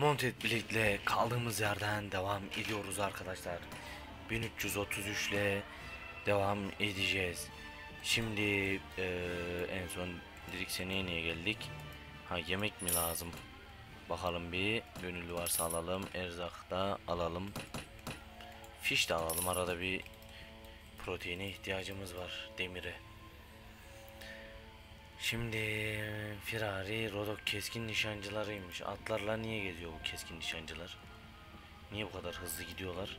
Mounted Blade'le kaldığımız yerden devam ediyoruz arkadaşlar. 1333 ile devam edeceğiz. Şimdi en son dedik seneye niye geldik? Ha, yemek mi lazım? Bakalım bir, gönüllü varsa alalım, erzak da alalım. Fiş de alalım, arada bir proteine ihtiyacımız var, demire. Şimdi Firari Rodok keskin nişancılarıymış. Atlarla niye geziyor bu keskin nişancılar? Niye bu kadar hızlı gidiyorlar?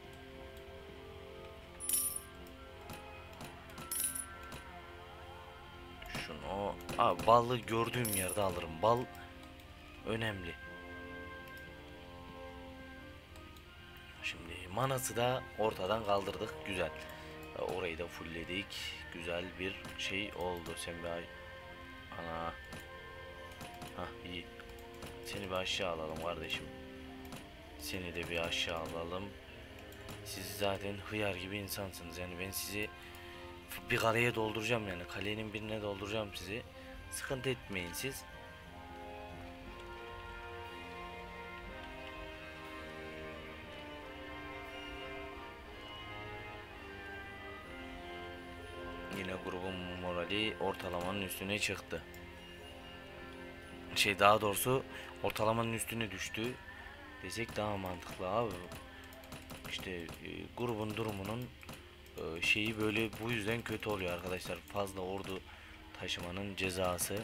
Şunu balı gördüğüm yerde alırım. Bal önemli. Şimdi manası da ortadan kaldırdık. Güzel. Orayı da fullledik. Güzel bir şey oldu. Sen bir ana. Hah, iyi. Seni bir aşağı alalım kardeşim. Seni de bir aşağı alalım. Siz zaten hıyar gibi insansınız. Yani ben sizi bir kaleye dolduracağım yani. Kalenin birine dolduracağım sizi. Sıkıntı etmeyin siz. Yine grubun morali ortalamanın üstüne çıktı. Daha doğrusu ortalamanın üstüne düştü desek daha mantıklı abi. İşte grubun durumunun şeyi böyle bu yüzden kötü oluyor arkadaşlar. Fazla ordu taşımanın cezası.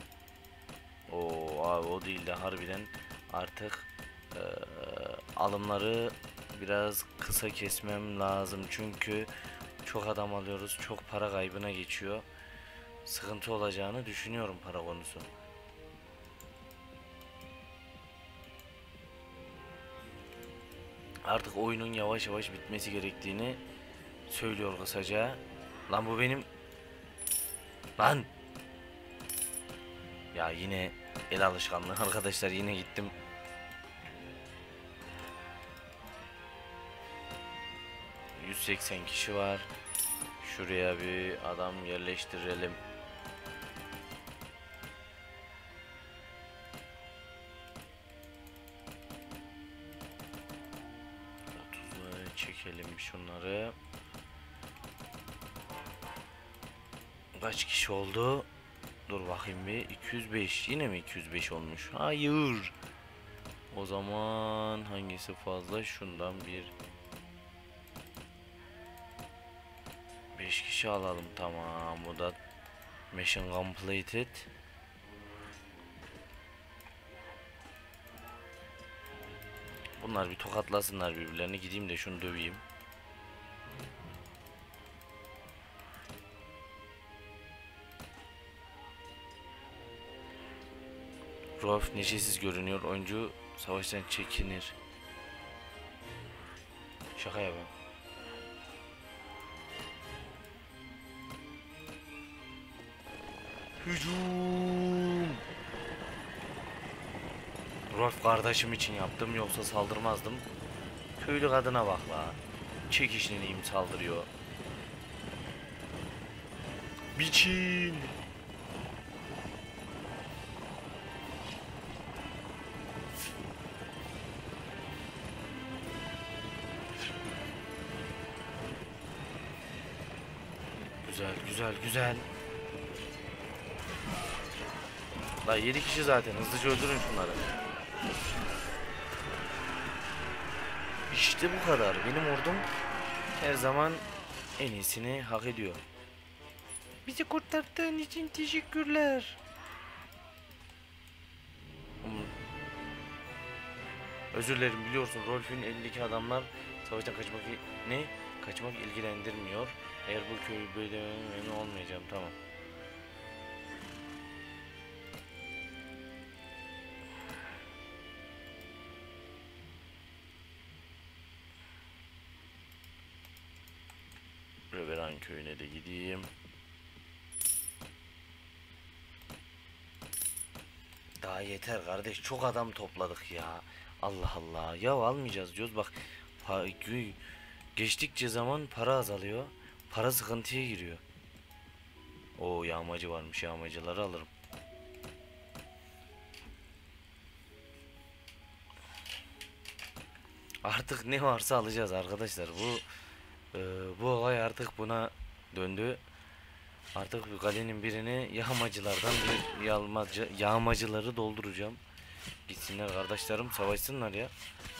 O abi, o değil de harbiden artık alımları biraz kısa kesmem lazım. Çünkü çok adam alıyoruz. Çok para kaybına geçiyor. Sıkıntı olacağını düşünüyorum para konusu. Artık oyunun yavaş yavaş bitmesi gerektiğini söylüyor kısaca. Lan bu benim. Lan. Ya yine el alışkanlığı arkadaşlar, yine gittim. ...180 kişi var. Şuraya bir adam yerleştirelim. Çekelim şunları. Kaç kişi oldu? Dur bakayım bir. 205. Yine mi 205 olmuş? Hayır. O zaman hangisi fazla? Şundan bir 5 kişi alalım. Tamam. Bu da mission completed. Bunlar bir tokatlasınlar birbirlerini. Gideyim de şunu döveyim. Rolf neşesiz görünüyor. Oyuncu savaştan çekinir. Şaka yapayım. Hücum! Rolf kardeşim için yaptım, yoksa saldırmazdım. Köylü kadına bak la. Çekişliyim, saldırıyor. Biçin! Güzel güzel güzel. La 7 kişi zaten, hızlıca öldürün şunları. İşte bu kadar. Benim ordum her zaman en iyisini hak ediyor. Bizi kurtardığın için teşekkürler. Özür dilerim, biliyorsun Rolf'ün elindeki adamlar savaştan kaçmak ilgilendirmiyor. Eğer bu köyü böyle olmayacağım, tamam. Reveran köyüne de gideyim. Daha yeter kardeş, çok adam topladık ya. Allah Allah ya, almayacağız diyoruz bak. Geçtikçe zaman para azalıyor. Para sıkıntıya giriyor. O yağmacı varmış, yağmacıları alırım. Artık ne varsa alacağız arkadaşlar. Bu olay artık buna döndü. Artık bu kalenin birini yağmacılardan bir yağmacıları dolduracağım. Gitsinler kardeşlerim, savaşsınlar ya.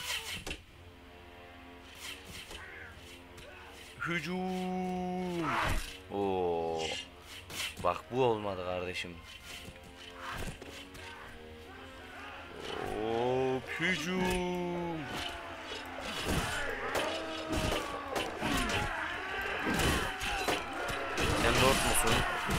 Hücum. Oo. Bak bu olmadı kardeşim. Hop, hücum. Sen Lord musun?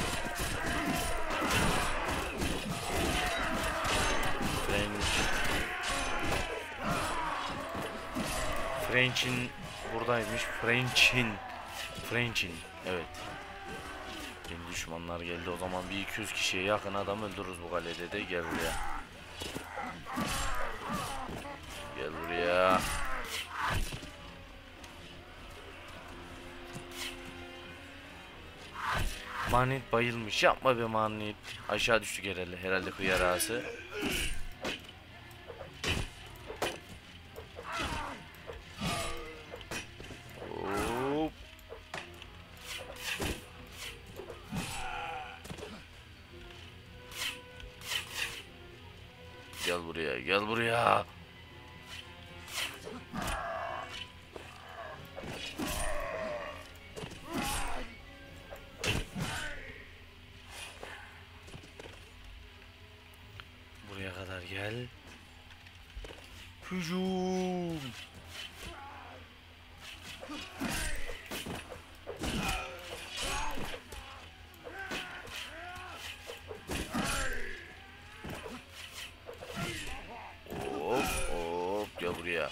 French'in buradaymış. French'in. Evet. Yeni düşmanlar geldi. O zaman bir 200 kişiye yakın adam öldürürüz bu kalede de. Gel buraya. Gel buraya. Manit bayılmış. Yapma be Manit. Aşağı düştü herhalde. Herhalde hıyar ağası. Hop. Gel buraya. Gel buraya. Buraya kadar gel. Hücum. Hop hop gel buraya.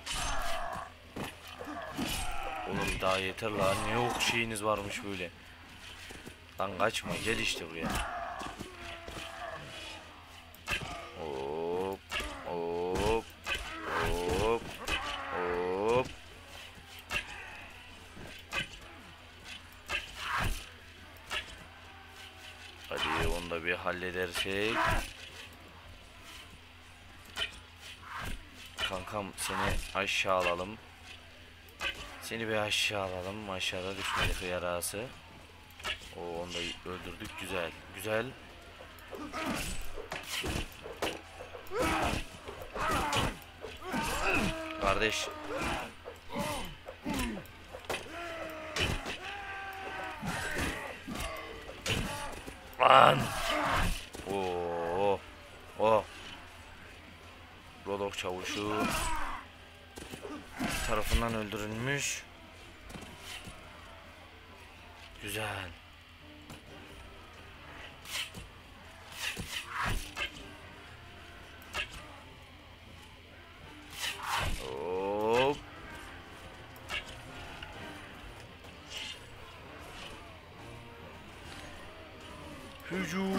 Oğlum daha yeter lan. Ne ok şeyiniz varmış böyle. Lan kaçma, gel işte buraya. Hop hop hop hop. Hadi onu da bir halledersek. Kankam seni aşağı alalım. Seni bir aşağı alalım. Aşağıda düşmedi hıyar ağası. Onu da öldürdük. Güzel. Güzel. Kardeş. Lan. Oo. Oh. Rodok çavuşu tarafından öldürülmüş. Güzel. Hop. Hücum.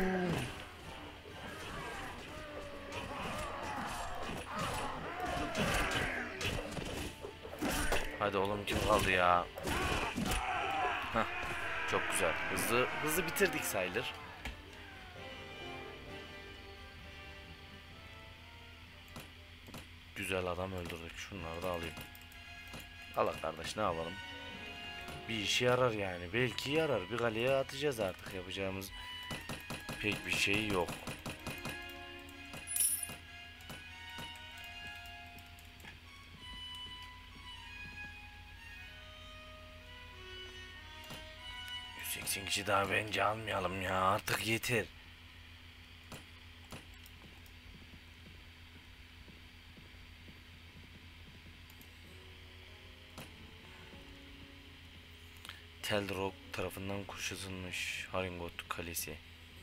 Hadi oğlum, kim kaldı ya? Heh, çok güzel. Hızlı bitirdik sayılır. Güzel adam öldürdük. Şunları da alayım. Allah kardeş, ne yapalım? Bir işe yarar yani. Belki yarar. Bir kaleye atacağız artık. Yapacağımız pek bir şey yok. Kişi daha bence almayalım ya, artık yeter. Teldrok tarafından kuşatılmış Haringot Kalesi.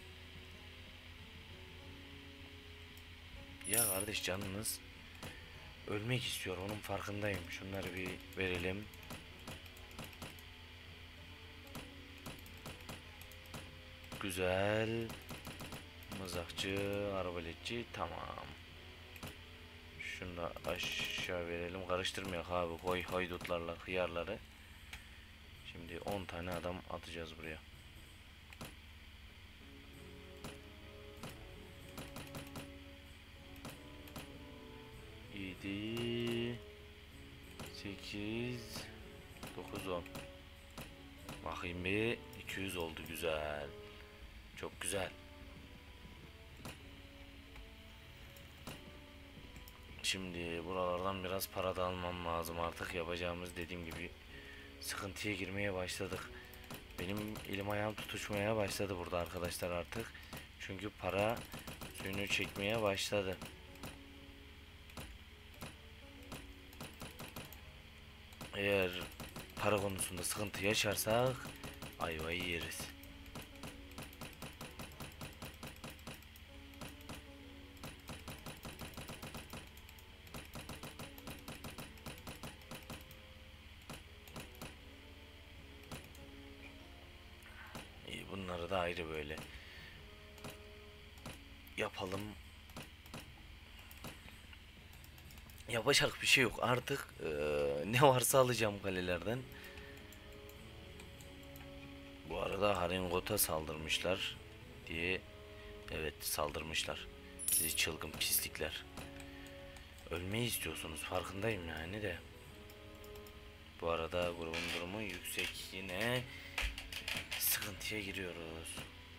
Ya kardeş, canınız ölmek istiyor, onun farkındayım. Şunları bir verelim. Güzel. Mızrakçı, arbaletçi, tamam. Şunu da aşağı verelim. Karıştırmayak abi, koy haydutlarla hıyarları. Şimdi 10 tane adam atacağız buraya. İyiydi. 8 9 10. Bakayım bir 200 oldu, güzel. Çok güzel. Şimdi buralardan biraz para da almam lazım artık. Yapacağımız, dediğim gibi, sıkıntıya girmeye başladık. Benim elim ayağım tutuşmaya başladı burada arkadaşlar artık. Çünkü para suyunu çekmeye başladı. Eğer para konusunda sıkıntı yaşarsak ayvayı yeriz. İyi, bunları da ayrı böyle yapalım. Yapacak bir şey yok artık. Ne varsa alacağım kalelerden. Bu arada Haringot'a saldırmışlar diye. Evet, saldırmışlar. Sizi çılgın pislikler. Ölmeyi istiyorsunuz, farkındayım yani de. Bu arada grubun durumu yüksek. Yine sıkıntıya giriyoruz.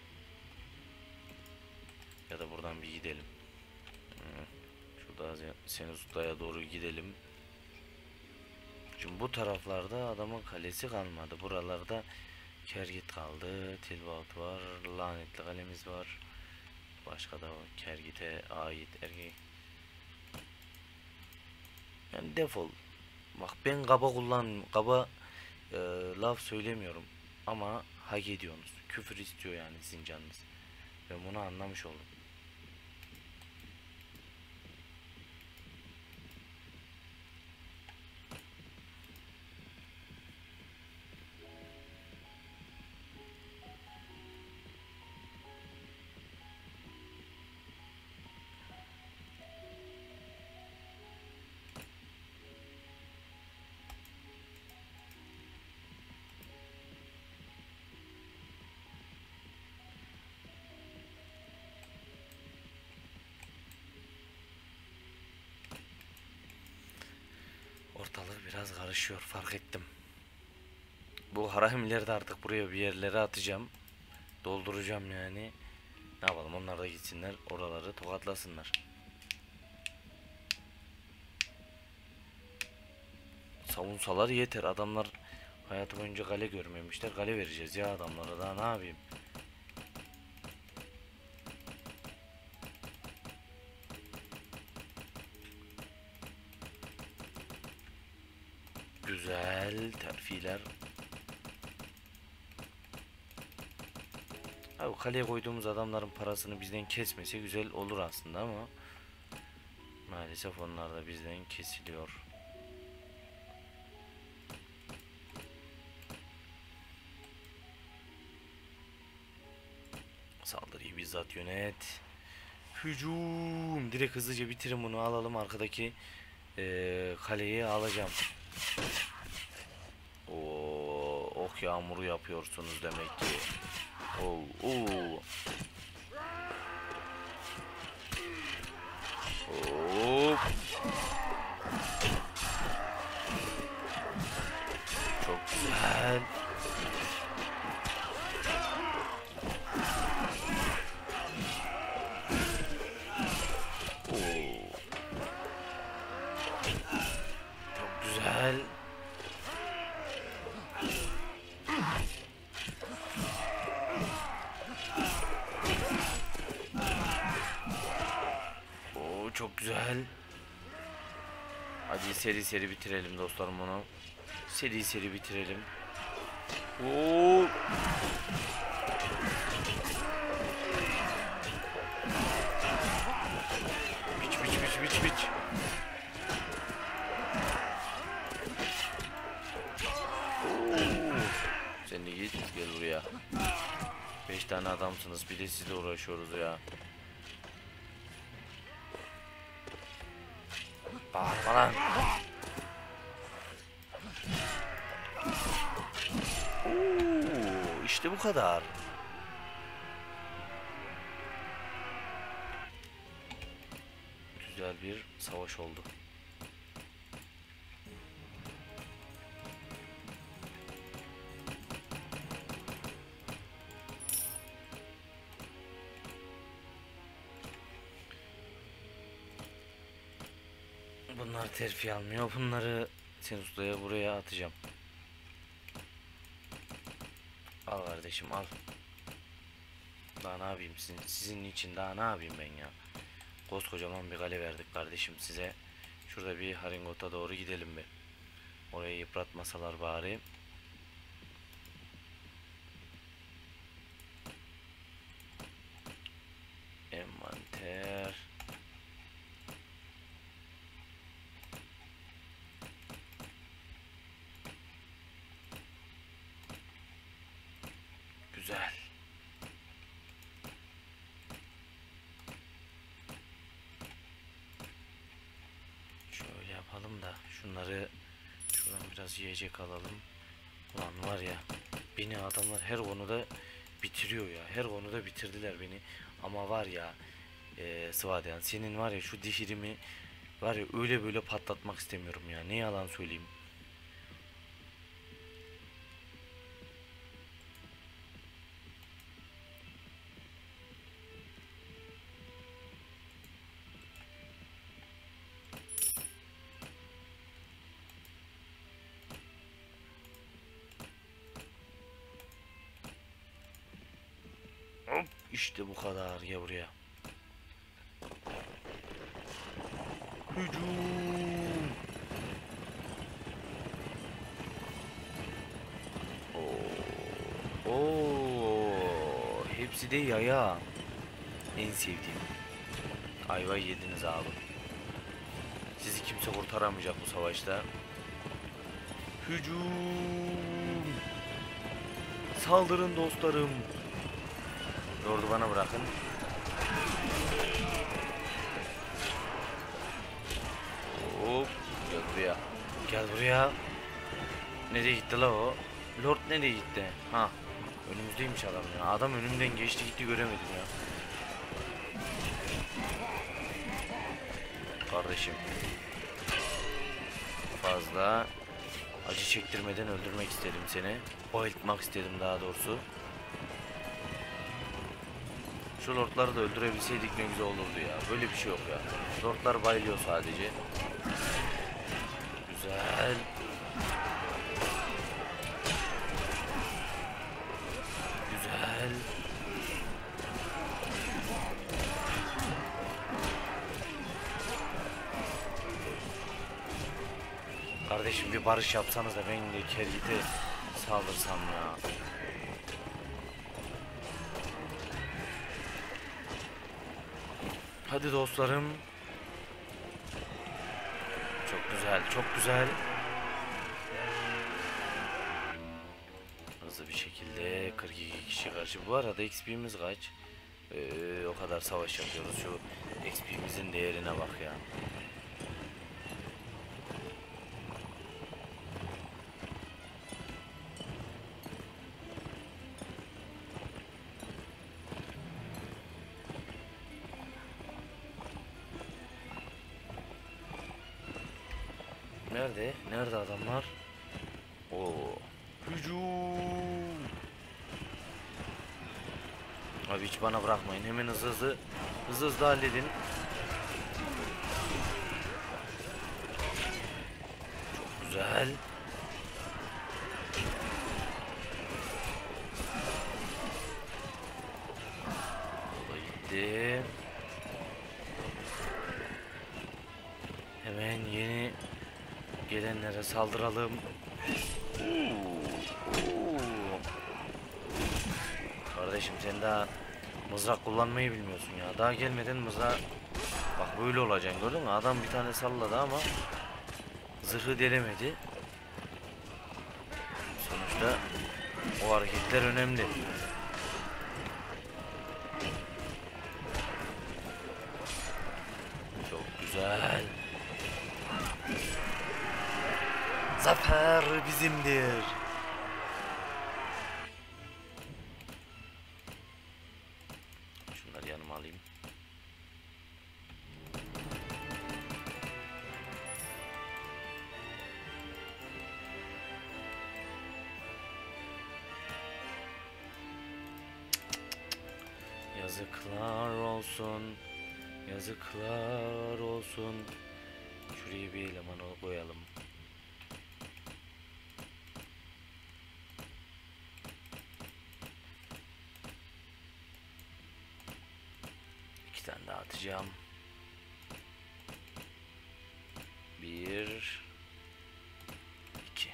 Ya da buradan bir gidelim. Şurada Senusuta'ya doğru gidelim. Şimdi bu taraflarda adamın kalesi kalmadı. Buralarda Kergit kaldı. Tilbaut var. Lanetli kalemiz var. Başka da Kergit'e ait erkek. Yani defol. Bak, ben kaba laf söylemiyorum ama hak ediyorsunuz. Küfür istiyor yani sizin canınız. Ben bunu anlamış oldum. Ortalık biraz karışıyor, fark ettim. Bu haramileri de artık buraya bir yerlere atacağım. Dolduracağım yani. Ne yapalım, onlar da gitsinler oraları tokatlasınlar. Savunsalar yeter, adamlar hayatı boyunca kale görmemişler. Kale vereceğiz ya adamlara, daha ne yapayım. Güzel terfiler. Abi, kaleye koyduğumuz adamların parasını bizden kesmese güzel olur aslında ama maalesef onlar da bizden kesiliyor. Saldırıyı bizzat yönet. Hücum. Direkt hızlıca bitirin bunu, alalım arkadaki kaleyi alacağım. Oo, ok yağmuru yapıyorsunuz demek ki. Oo, oo. Hop. Çok güzel. Oo. Çok güzel. Oo, çok güzel. Hadi seri seri bitirelim dostlarım bunu. Seri seri bitirelim. Oo. Biç biç biç biç biç. Sen de git, gel buraya. 5 tane adamsınız, bir de sizle uğraşıyoruz ya. Bağırma lan. Oo, işte bu kadar. Güzel bir savaş oldu. Bunlar terfi almıyor. Bunları sen ustaya buraya atacağım. Al kardeşim al. Daha ne yapayım sizin için daha ne yapayım ben ya. Koskocaman bir kale verdik kardeşim size. Şurada bir Haringot'a doğru gidelim be. Orayı yıpratmasalar bari. Envanter. Güzel. Şöyle yapalım da şunları şuradan biraz yiyecek alalım. Ulan var ya beni adamlar her konuda bitiriyor ya. Her konuda bitirdiler beni. Ama var ya Sıvadeyan senin var ya şu dişirimi var ya öyle böyle patlatmak istemiyorum ya. Ne yalan söyleyeyim. Hop işte bu kadar ya buraya. Hücum. Oo, hepsi de yaya. En sevdiğim. Ayvayı yediniz abi. Sizi kimse kurtaramayacak bu savaşta. Hücum. Saldırın dostlarım. Lord'u bana bırakın. Hop. Gel buraya. Gel buraya. Nereye gitti la o? Lord nereye gitti? Ha. Önümüzdeymiş adam ya. Adam önümden geçti gitti göremedim ya. Kardeşim. Fazla acı çektirmeden öldürmek istedim seni. Bayıltmak istedim daha doğrusu. Şu lordları da öldürebilseydik ne güzel olurdu ya. Böyle bir şey yok ya. Lordlar bayılıyor sadece. Güzel. Güzel. Kardeşim bir barış yapsanız da ben de Kergit'e saldırsam ya. Hadi dostlarım. Çok güzel, çok güzel. Hızlı bir şekilde 42 kişi karşı. Bu arada XP'miz kaç? O kadar savaş yapıyoruz. Şu XP'mizin değerine bak ya. Nerede? Nerede adamlar? Oo. Hücum. Abi hiç bana bırakmayın. Hemen hızlı halledin. Çok güzel. O da gitti. Hemen yeni gelenlere saldıralım. Kardeşim sen daha mızrak kullanmayı bilmiyorsun ya. Daha gelmeden mızrak bak böyle olacaksın gördün mü? Adam bir tane salladı ama zırhı delemedi. Sonuçta o hareketler önemli. Çok güzel. Zafer bizimdir. Şunları yanıma alayım. Yazıklar olsun. Yazıklar olsun. şuraya bir elemanı koyalım. İki tane daha atacağım. Bir, iki.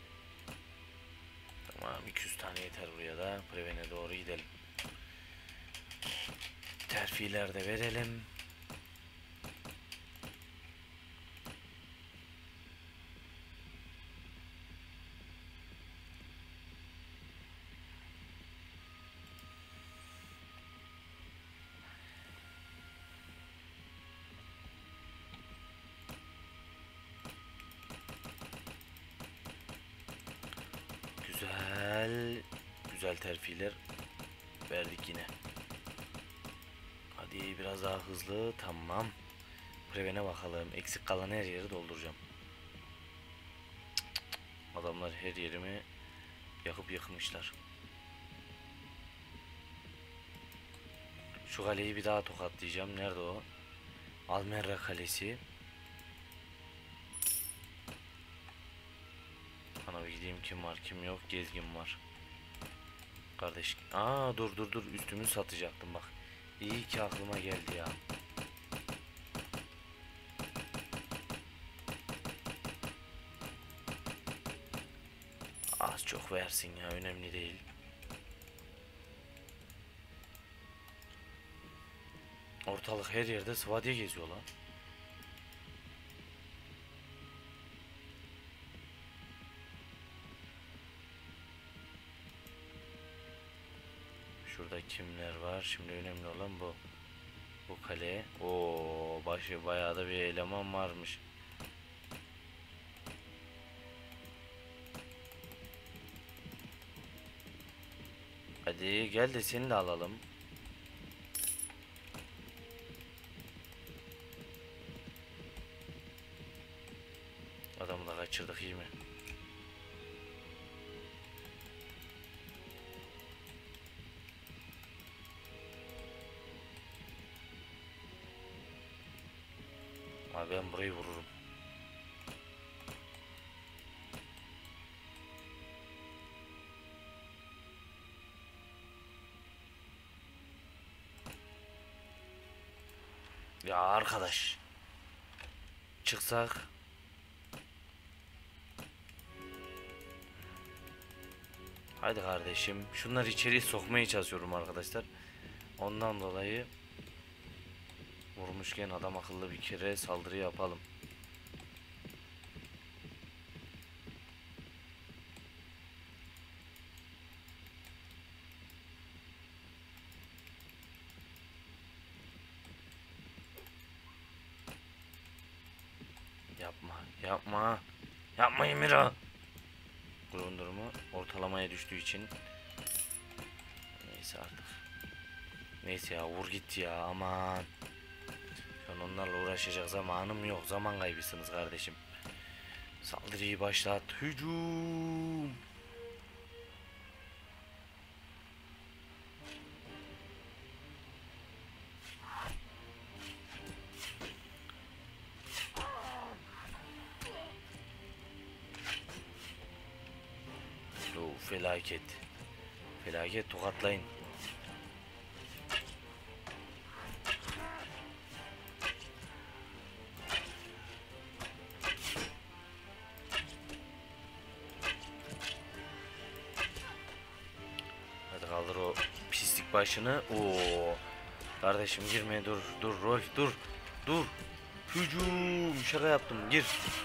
Tamam, 200 tane yeter buraya da. Prevene doğru gidelim. Terfiler de verelim. Güzel. Güzel terfiler verdik yine. Hadi biraz daha hızlı. Tamam. Prevene bakalım. Eksik kalan her yeri dolduracağım. Adamlar her yerimi yakıp yıkmışlar. Şu kaleyi bir daha tokatlayacağım. Nerede o? Almerra Kalesi. Ana bir gideyim, kim var kim yok. Gezgin var. Kardeş. Aa, dur üstümü satacaktım bak. İyi ki aklıma geldi ya. Az çok versin ya, önemli değil. Ortalık her yerde Svadiye geziyor lan. Şurada kimler var? Şimdi önemli olan bu. Bu kale. Oo, başı bayağı da bir eleman varmış. Hadi gel de seni de alalım. Adamı da kaçırdık, iyi mi? Abi ben burayı vururum. Ya arkadaş. Çıksak. Haydi kardeşim. Şunları içeri sokmaya çalışıyorum arkadaşlar. Ondan dolayı vurmuşken adam akıllı bir kere saldırı yapalım. Yapma. Yapma Emira. Grubun durumu ortalamaya düştüğü için. Neyse artık. Neyse ya, vur git ya, aman. Şu an onlarla uğraşacak zamanım yok. Zaman kaybısınız kardeşim. Saldırıyı başlat. Hücum. Felaket. Felaket, tokatlayın. Hadi kaldır o pislik başını. Oo. Kardeşim girme, dur Rolf, dur. Hücum, şaka yaptım, gir.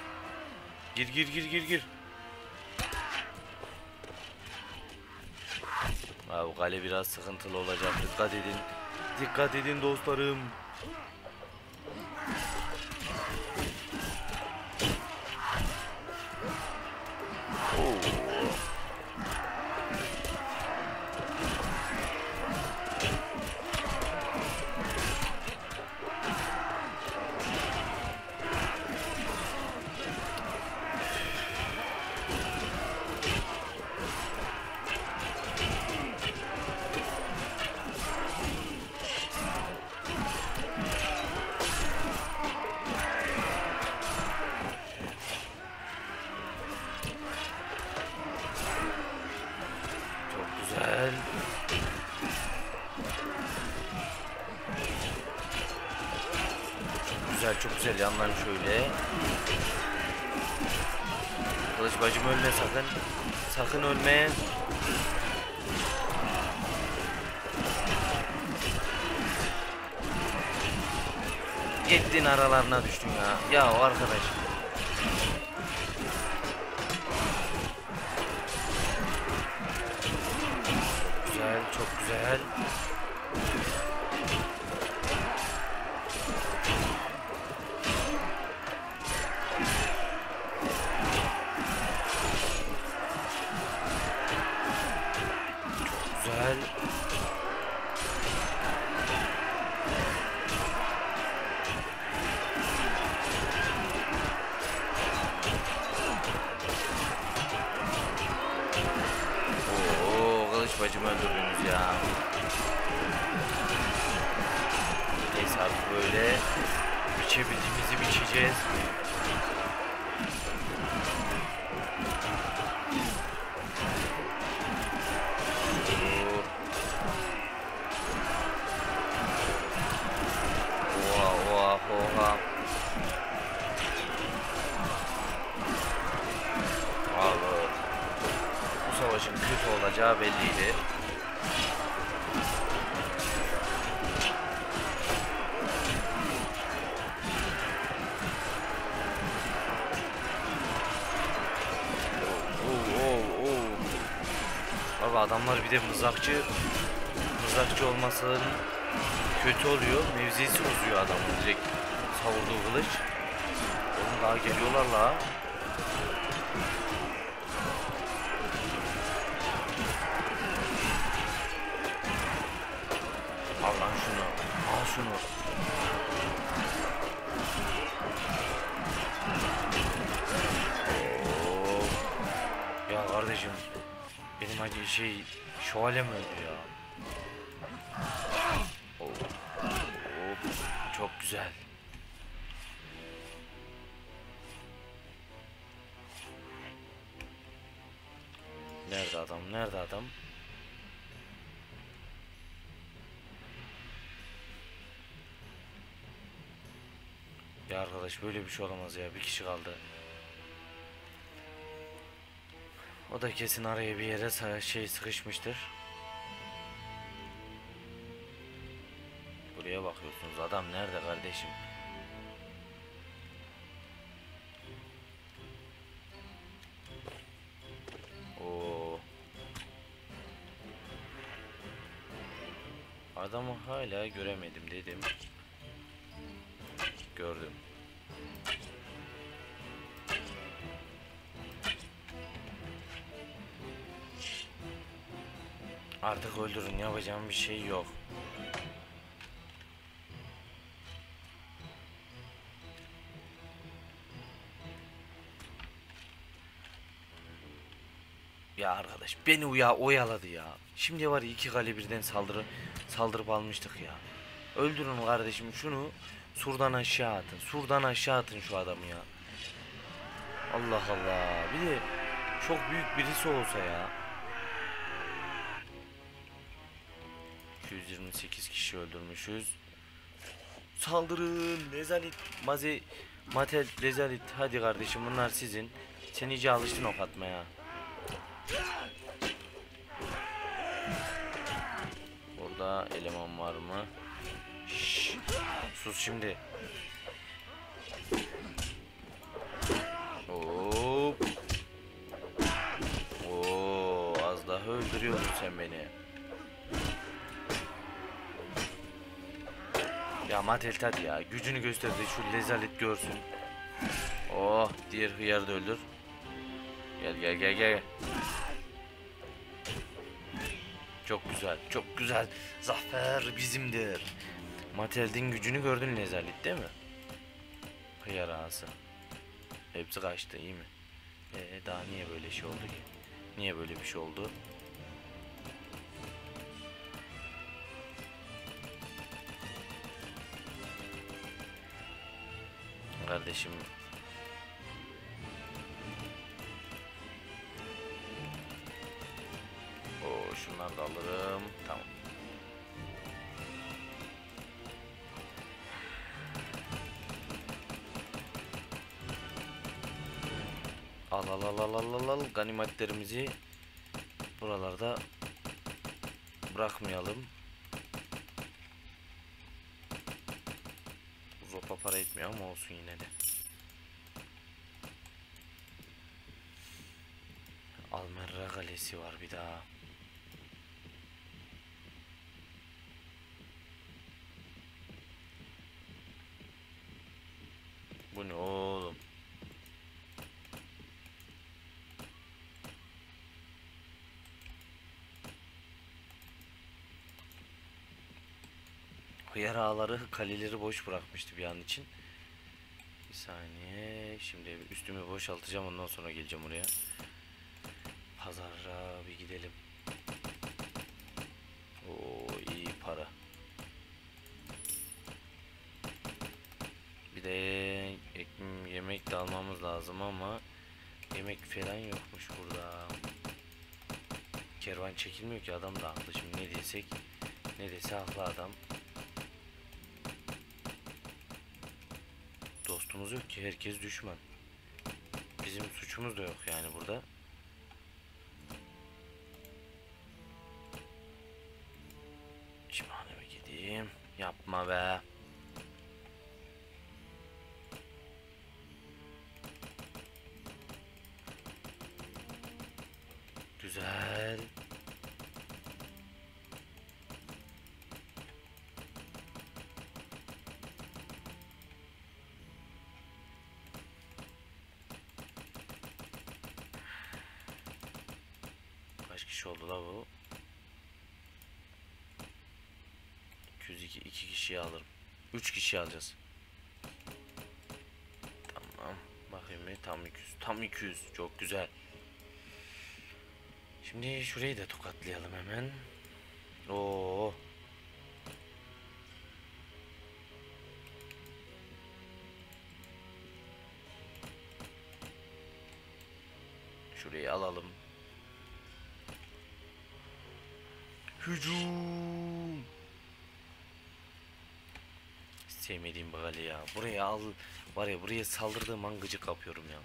Gir. Abi kale biraz sıkıntılı olacak, dikkat edin dostlarım. çok güzel yandan şöyle. Kılıç bacım ölme sakın. Sakın ölme. Gittin aralarına düştün ya. Ya arkadaş. Güzel, çok güzel. Güzel. Oo, kılıç bacımı öldürdünüz ya. Neyse abi böyle biçebildiğimizi biçeceğiz. Oha. Abi bu savaşın kötü olacağı belliydi. Abi adamlar bir de mızrakçı olmasının kötü oluyor. Mevzisi uzuyor adamın direkt savurduğu kılıç. Oğlum daha geliyorlar la. Al lan şunu. Al şunu. Oo. Ya kardeşim benim acı şövalem öldü ya. Hop. Çok güzel. Nerede adam? Nerede adam? Ya arkadaş böyle bir şey olamaz ya. Bir kişi kaldı. O da kesin araya bir yere sıkışmıştır. Buraya bakıyorsunuz. Adam nerede kardeşim? Oo. Adamı hala göremedim dedim. Gördüm. Artık öldürün, yapacağım bir şey yok. Ya arkadaş beni oyaladı ya. Şimdi var ya 2 kale birden saldırıp almıştık ya. Öldürün kardeşim şunu. Surdan aşağı atın. Surdan aşağı atın şu adamı ya. Allah Allah. Bir de çok büyük birisi olsa ya. 228 kişi öldürmüşüz. Saldırın. Rezalet. Matel rezalet. Hadi kardeşim bunlar sizin. Sen iyice alıştın ok atmaya. Burada eleman var mı? Şşş. Sus şimdi. Hop. Oo, az daha öldürüyorsun sen beni. Ya Matelt hadi ya. Gücünü gösterdi. Şu rezalet görsün. Oh, diğer hıyarı da öldür. Gel. Çok güzel. Çok güzel. Zafer bizimdir. Matelt'in gücünü gördün rezalet değil mi? Hıyar ağası. Hepsi kaçtı iyi mi? Daha niye böyle şey oldu ki? Niye böyle bir şey oldu? Kardeşim. Oo, şunları da alırım. Tamam. Al al al al al al al. Ganimetlerimizi buralarda bırakmayalım. Zopa para etmiyor ama olsun yine de. Almerra Kalesi var bir daha. Bu ne oğlum? Hıyar ağaları kaleleri boş bırakmıştı bir an için. Bir saniye. Şimdi üstümü boşaltacağım, ondan sonra geleceğim oraya. Pazara bir gidelim. Oo, iyi para. Bir de yemek de almamız lazım ama yemek falan yokmuş burada. Kervan çekilmiyor ki, adam da haklı. Şimdi ne desek, ne dese haklı adam. Dostumuz yok ki, herkes düşman. Bizim suçumuz da yok yani burada. Şimdi hanıma gideyim. Yapma be. Güzel. Kaç kişi oldu la bu? 202, 2 kişiyi alırım. 3 kişi alacağız. Tamam. Bakayım bir, tam 200. Tam 200. Çok güzel. Şimdi şurayı da tokatlayalım hemen. Oo. Şurayı alalım. Hücum. Sevmediğim bagali ya. Buraya al. Var ya, buraya saldırdığım an gıcık kapıyorum ya.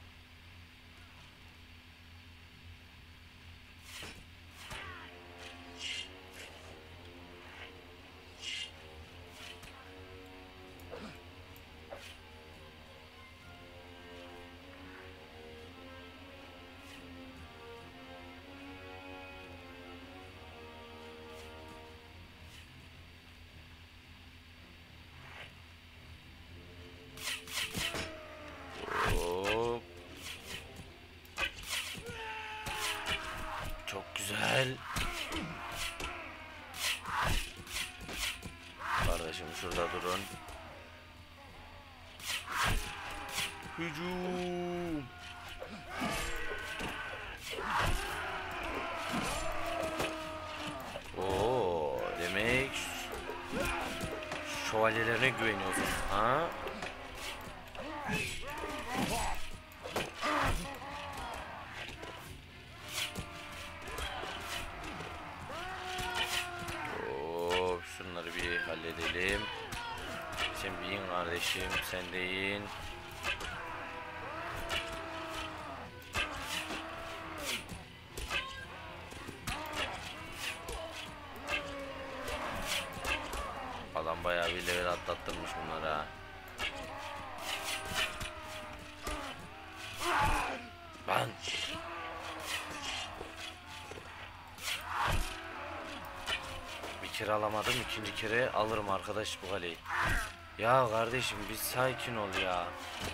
Hop. Çok güzel. Kardeşim şurada durun. Hücum. Oo, demek şövalyelerine güveniyorsun ha? Oo, şunları bir halledelim. Sen bir in kardeşim, sen de in. Adam bayağı bir level atlattırmış bunlara. Lan. Bir kere alamadım, ikinci kere alırım arkadaş bu kaleyi. Ya kardeşim bir sakin ol ya.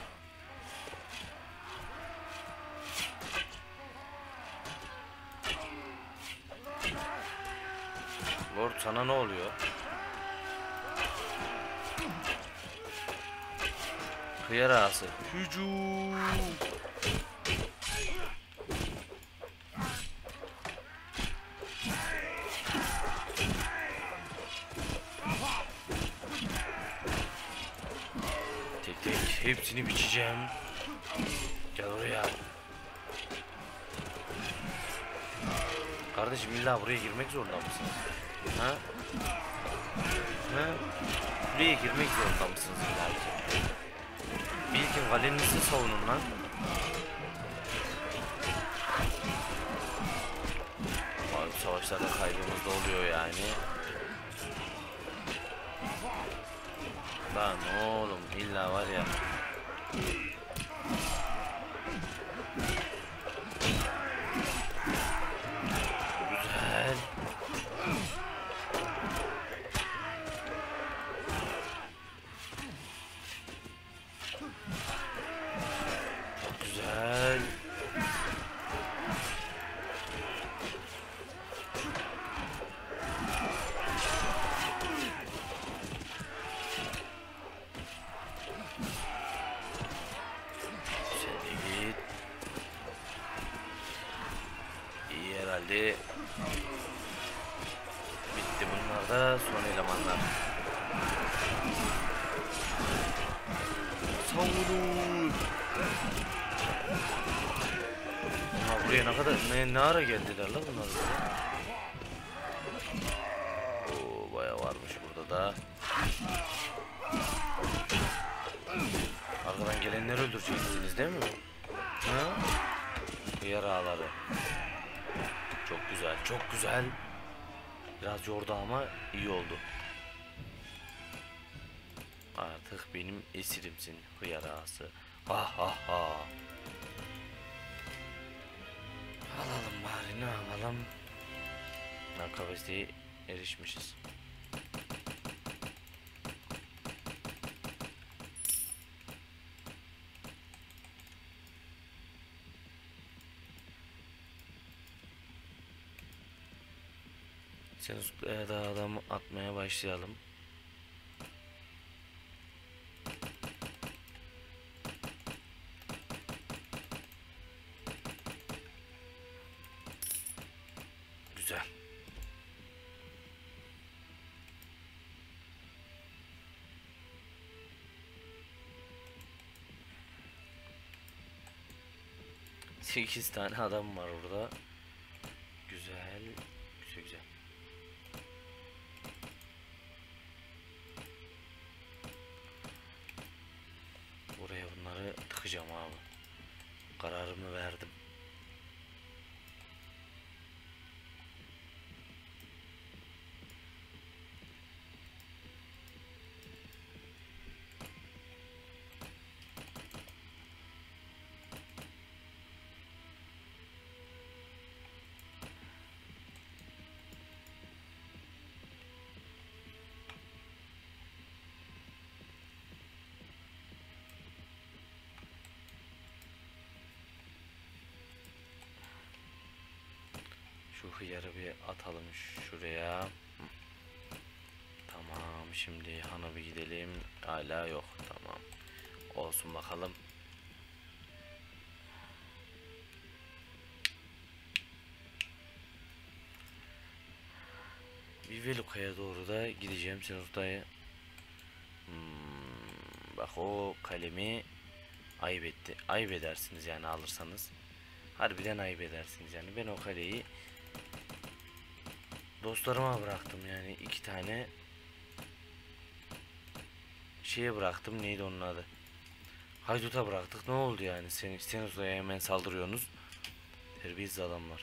Lord sana ne oluyor? Hıyar ağası. Hücum. Tek tek hepsini biçeceğim. Gel oraya. Kardeşim illa buraya girmek zorunda mısınız? Ha? Ha? Buraya girmek zorunda mısınız illa? Bilkin kalenizi savunun lan. savaşlarda kaybımız da oluyor yani. Lan oğlum illa var ya. Güzel. Çok güzel. Herhalde bitti bunlar da son elemanlar. Savurun. Bunlar buraya ne kadar ne ara geldiler la bunlar buraya. Oo, bayağı varmış burada da. Arkadan gelenleri öldüreceksiniz değil mi? Ha? Hıyar ağları. Çok güzel, çok güzel. Biraz yordu ama iyi oldu. Artık benim esirimsin hıyar ağası. Ha ha ha. Alalım bari, ne yapalım? Kapasiteye erişmişiz. Sen zıplaya da adam atmaya başlayalım. Güzel. Sekiz tane adam var orada. Güzel. Güzel güzel. Buraya bunları tıkacağım abi. Kararımı verdim. Şu hıyarı bir atalım şuraya. Tamam, şimdi Han'a bir gidelim. Hala yok. Tamam. Olsun bakalım. Viveluka'ya doğru da gideceğim. Sen oraya. Bak o kalemi ayıp etti. Ayıp edersiniz yani alırsanız. Harbiden ayıp edersiniz yani. Ben o kaleyi dostlarıma bıraktım yani, iki tane şeye bıraktım, neydi onun adı, Haydut'a bıraktık, ne oldu yani, sen uzaya hemen saldırıyorsunuz, terbiyesiz adamlar.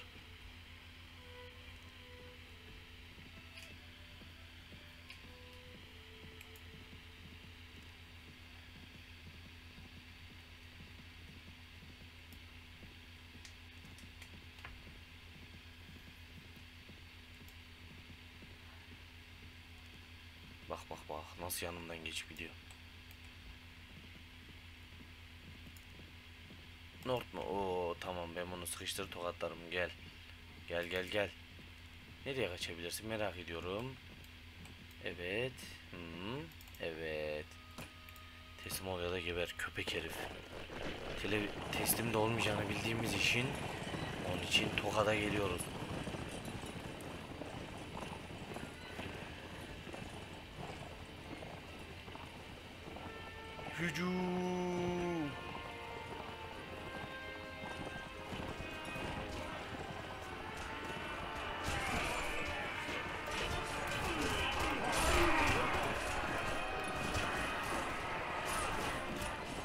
Bak bak bak nasıl yanımdan geçip gidiyor. North mu? Oo tamam, ben bunu sıkıştır tokatlarım, gel. Gel gel gel. Nereye kaçabilirsin merak ediyorum. Evet. Evet. Teslim ol ya da geber köpek herif. Teslim de olmayacağını bildiğimiz için onun için tokada geliyoruz. Hücum.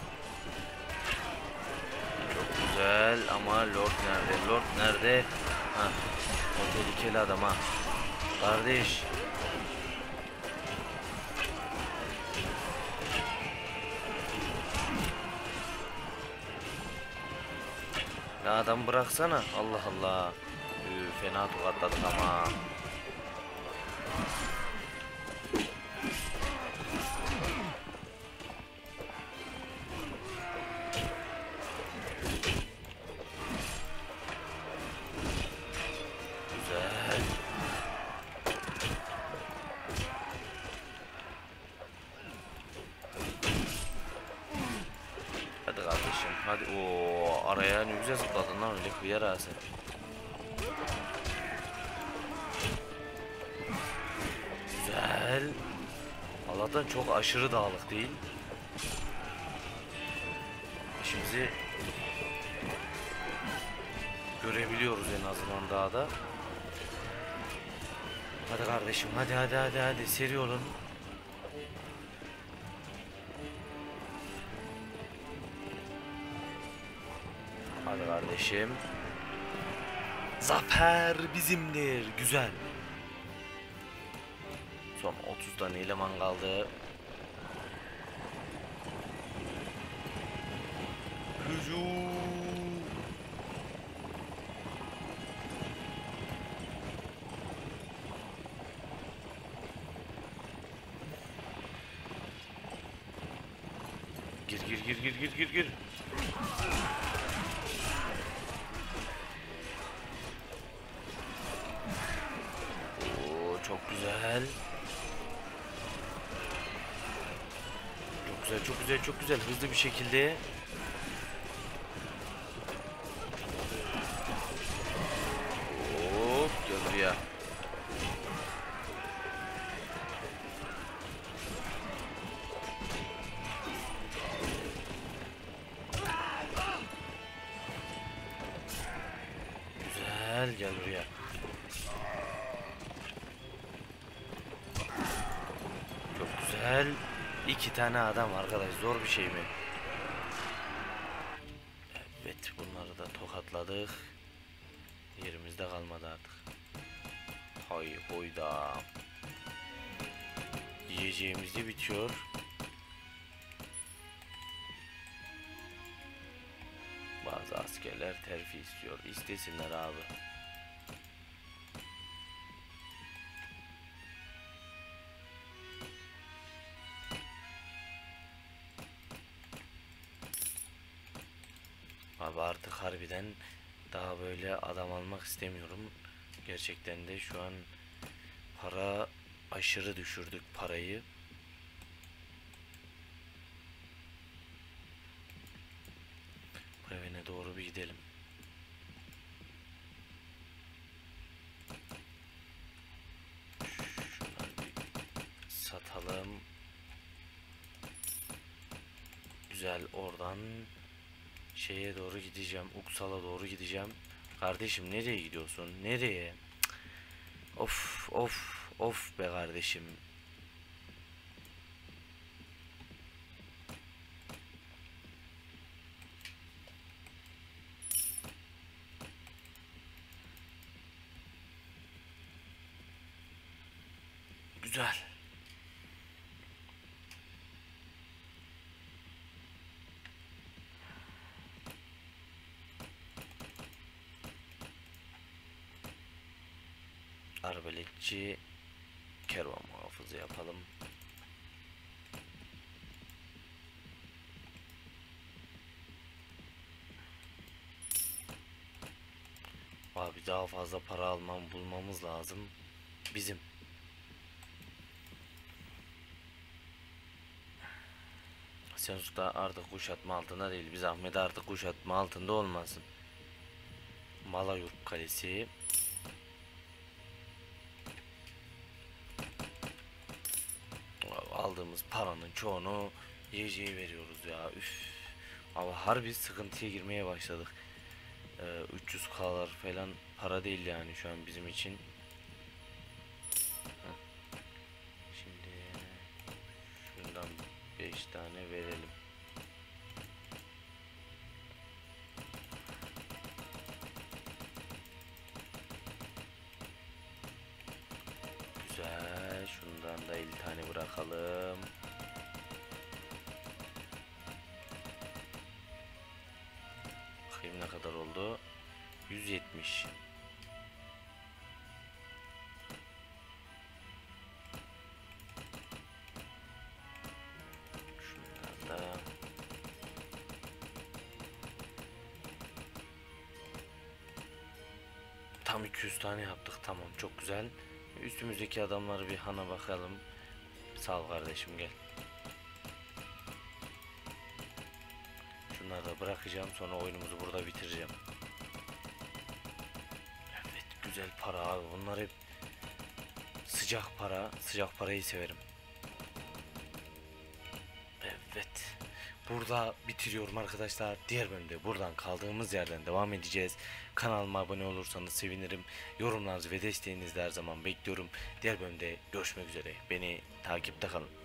Çok güzel ama Lord nerede? Lord nerede? Ha. O tehlikeli adam ha. Kardeş. Ya adam bıraksana. Allah Allah. Fena tokatladık ama. Güzel. Hadi kardeşim. Hadi. Oo, araya ne güzel zıpladın lan öyle kıyar ha sen. Güzel. Allah'tan çok aşırı dağlık değil. İşimizi görebiliyoruz en azından dağda. Hadi kardeşim, hadi seri olun. Hadi kardeşim. Zafer bizimdir. Güzel. Son 30 tane eleman kaldı. Hücum. Gir. Oo, çok güzel. Çok güzel. Hızlı bir şekilde. Hop, gel buraya. Gel buraya. Çok güzel. 2 tane adam arkadaş, zor bir şey mi? Evet, bunları da tokatladık. Yerimizde kalmadı artık. Hay hoyda. Yiyeceğimiz de bitiyor. Bazı askerler terfi istiyor. İstesinler abi. Abi artık harbiden daha böyle adam almak istemiyorum. Gerçekten de şu an para aşırı düşürdük parayı. Bu evine doğru bir gidelim. Şunları bir satalım. Güzel, oradan şeye doğru gideceğim. Uksal'a doğru gideceğim. Kardeşim nereye gidiyorsun? Nereye? Of be kardeşim. Güzel. Arbaletçi, kervan muhafızı yapalım. Abi daha fazla para bulmamız lazım. Bizim. Sensus da artık kuşatma altında değil. Biz Ahmet artık kuşatma altında olmasın. Malayurt Kalesi. Aldığımız paranın çoğunu yiyeceğe veriyoruz ya. Üf. Ama harbi sıkıntıya girmeye başladık. 300K'lar falan para değil yani şu an bizim için. Şimdi şundan 5 tane verelim. Bunlardan da 50 tane bırakalım. Bakayım ne kadar oldu. 170. Şunlar da. Tam 200 tane yaptık. Tamam, çok güzel. Üstümüzdeki adamları bir hana bakalım. Sağ ol kardeşim, gel. Şunları da bırakacağım, sonra oyunumuzu burada bitireceğim. Evet, güzel para abi. Bunlar hep sıcak para. Sıcak parayı severim. Evet. Burada bitiriyorum arkadaşlar. Diğer bölümde buradan kaldığımız yerden devam edeceğiz. Kanalıma abone olursanız sevinirim. Yorumlarınızı ve desteğinizi de her zaman bekliyorum. Diğer bölümde görüşmek üzere. Beni takipte kalın.